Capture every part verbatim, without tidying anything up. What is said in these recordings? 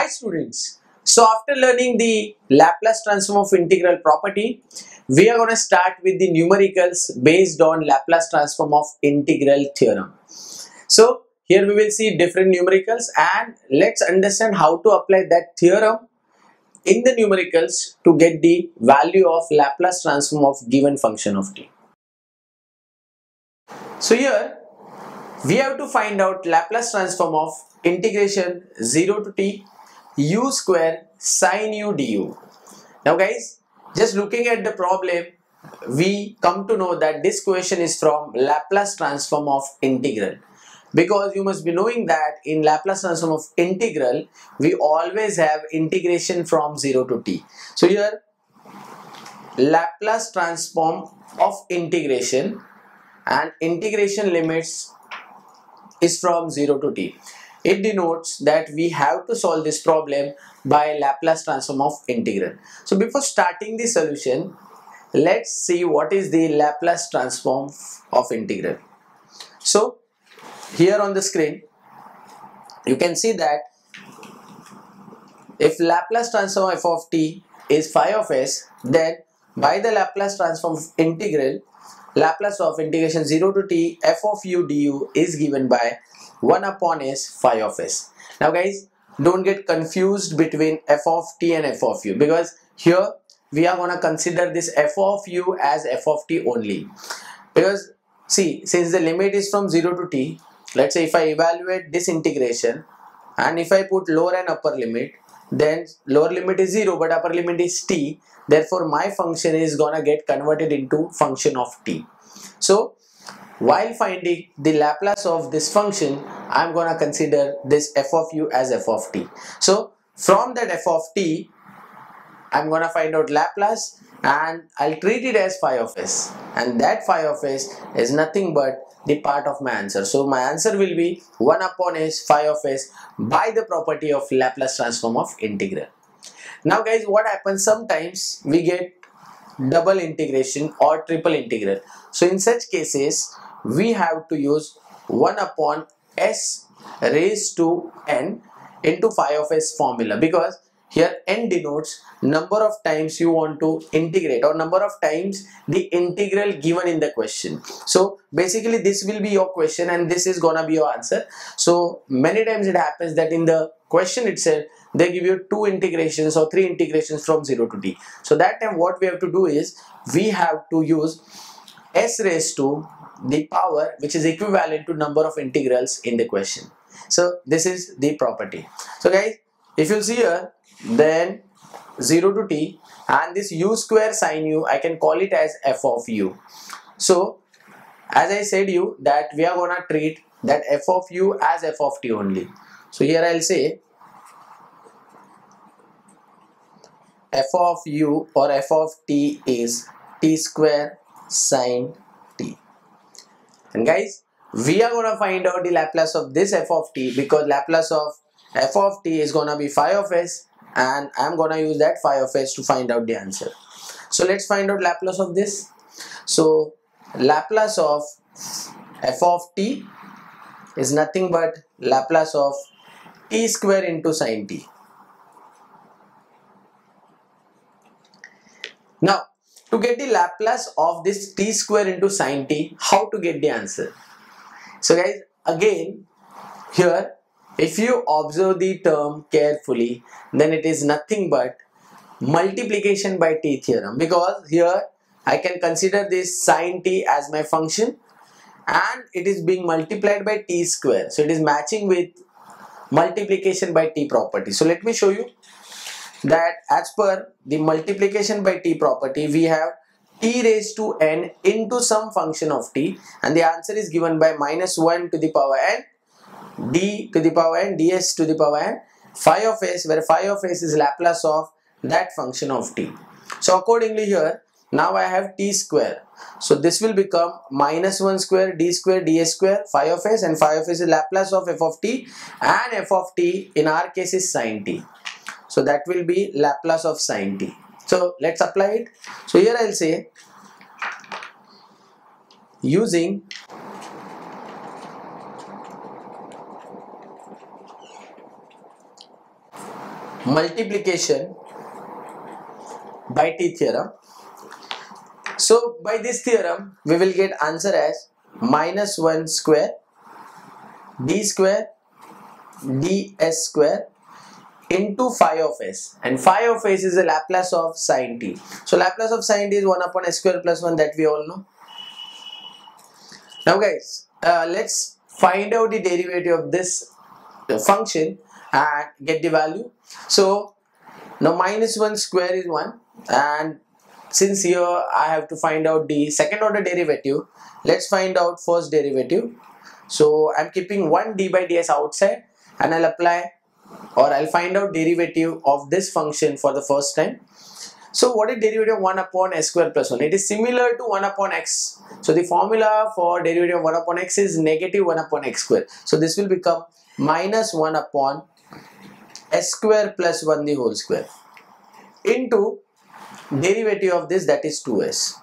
students, so after learning the Laplace transform of integral property, we are going to start with the numericals based on Laplace transform of integral theorem. So here we will see different numericals and let's understand how to apply that theorem in the numericals to get the value of Laplace transform of given function of t. So here we have to find out Laplace transform of integration zero to t u square sin u du. Now guys, just looking at the problem, we come to know that this question is from Laplace transform of integral, because you must be knowing that in Laplace transform of integral we always have integration from zero to t. So here Laplace transform of integration and integration limits is from zero to t. It denotes that we have to solve this problem by Laplace transform of integral. So before starting the solution, let's see what is the Laplace transform of integral. So here on the screen you can see that if Laplace transform f of t is phi of s, then by the Laplace transform of integral, Laplace of integration zero to t f of u du is given by one upon s phi of s. Now guys, don't get confused between f of t and f of u, because here we are going to consider this f of u as f of t only. Because see, since the limit is from zero to t, let's say if I evaluate this integration and if I put lower and upper limit, then lower limit is zero but upper limit is t, therefore my function is gonna get converted into function of t. So while finding the Laplace of this function, I'm gonna consider this f of u as f of t. So from that f of t, I'm gonna find out Laplace and I'll treat it as phi of s, and that phi of s is nothing but the part of my answer. So my answer will be one upon s phi of s by the property of Laplace transform of integral. Now guys, what happens, sometimes we get double integration or triple integral. So in such cases we have to use one upon s raised to n into phi of s formula, because here n denotes number of times you want to integrate or number of times the integral given in the question. So basically this will be your question and this is gonna be your answer. So many times it happens that in the question itself they give you two integrations or three integrations from zero to t. So that time what we have to do is we have to use s raised to the power which is equivalent to number of integrals in the question. So this is the property. So guys, if you see here, then zero to t and this u square sin u, I can call it as f of u. So as I said you that we are gonna treat that f of u as f of t only. So here I'll say f of u or f of t is t square sin t. And guys, we are gonna find out the Laplace of this f of t, because Laplace of f of t is gonna be phi of s and I'm gonna use that phi of s to find out the answer. So let's find out Laplace of this. So Laplace of f of t is nothing but Laplace of t square into sin t. Now to get the Laplace of this t square into sin t, how to get the answer? So guys, again here if you observe the term carefully, then it is nothing but multiplication by t theorem, because here I can consider this sin t as my function and it is being multiplied by t square. So it is matching with multiplication by t property. So let me show you that as per the multiplication by t property, we have t raised to n into some function of t and the answer is given by minus one to the power n d to the power n ds to the power n phi of s, where phi of s is Laplace of that function of t. So accordingly here now I have t square, so this will become minus one square d square ds square phi of s, and phi of s is Laplace of f of t and f of t in our case is sin t. So that will be Laplace of sin t. So let's apply it. So here I'll say using multiplication by t theorem. So by this theorem we will get answer as minus one square d square ds square into phi of s, and phi of s is the Laplace of sin t. So Laplace of sin t is one upon s square plus one, that we all know. Now guys, uh, let's find out the derivative of this function and get the value. So now minus one square is one, and since here I have to find out the second order derivative, let's find out first derivative. So I'm keeping one d by ds outside, and I'll apply or I'll find out derivative of this function for the first time. So what is derivative of one upon s square plus one? It is similar to one upon x. So the formula for derivative of one upon x is negative one upon x square. So this will become minus one upon s square plus one the whole square into derivative of this, that is two s.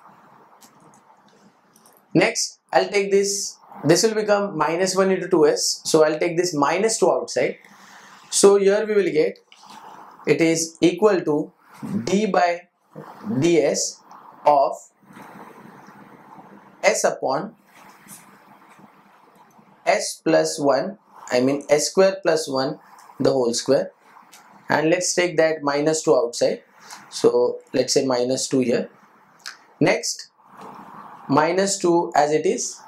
Next I'll take this, this will become minus one into two s. So I'll take this minus two outside. So here we will get, it is equal to d by ds of s upon s plus one, I mean s square plus one the whole square, and let's take that minus two outside. So let's say minus two here. Next minus two as it is.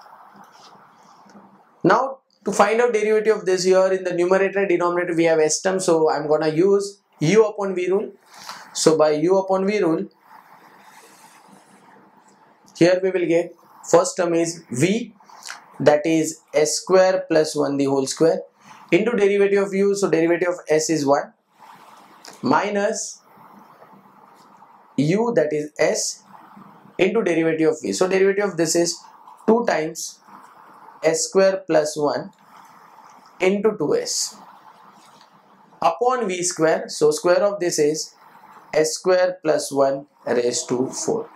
Now to find out derivative of this, here in the numerator denominator we have s term, so I'm gonna use u upon v rule. So by u upon v rule, here we will get first term is v, that is s square plus one the whole square, into derivative of u, so derivative of s is one, minus u, that is s, into derivative of v. So derivative of this is two times s square plus one into two s upon v square. So square of this is s square plus one raised to four.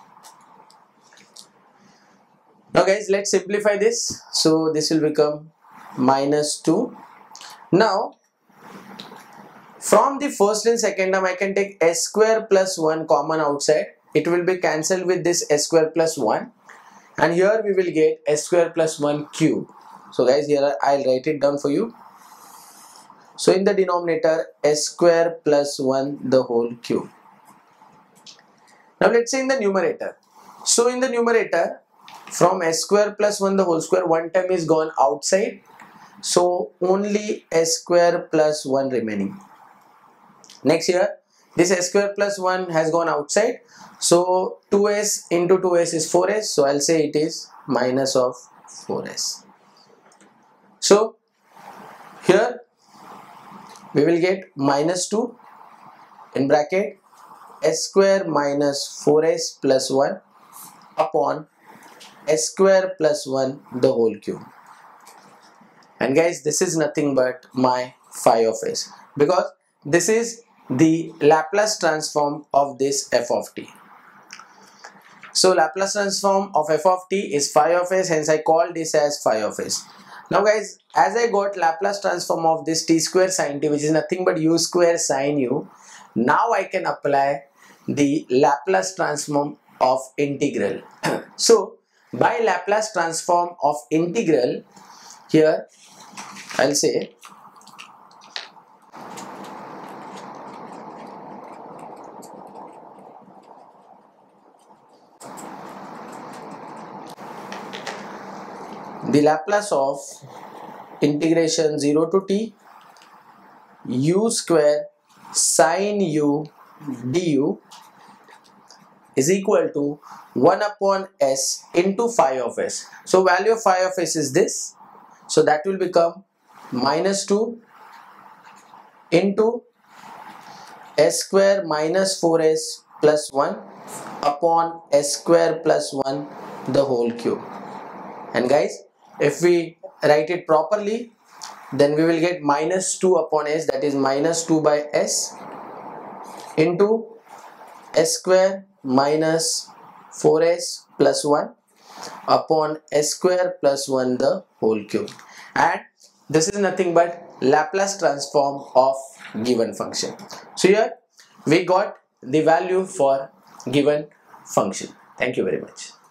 Now guys, let's simplify this. So this will become minus two. Now from the first and second term I can take s square plus one common outside. It will be cancelled with this s square plus one, and here we will get s square plus one cube. So guys, here I'll write it down for you. So in the denominator, s square plus one the whole cube. Now let's say in the numerator. So in the numerator, from s square plus one the whole square, one term is gone outside. So only s square plus one remaining. Next here, this s square plus one has gone outside. So two s into two s is four s. So I'll say it is minus of four s. So here we will get minus two in bracket s square minus four s plus one upon s square plus one the whole cube. And guys, this is nothing but my phi of s, because this is the Laplace transform of this f of t. So Laplace transform of f of t is phi of s, hence I call this as phi of s. Now guys, as I got Laplace transform of this t square sin t, which is nothing but u square sin u, now I can apply the Laplace transform of integral. So by Laplace transform of integral, here I'll say the Laplace of integration zero to t u square sin u du is equal to one upon s into phi of s. So value of phi of s is this. So that will become minus two into s square minus four s plus one upon s square plus one the whole cube. And guys, if we write it properly, then we will get minus two upon s, that is minus two by s into s square minus four s plus one upon s square plus one the whole cube. And this is nothing but Laplace transform of given function. So here we got the value for given function. Thank you very much.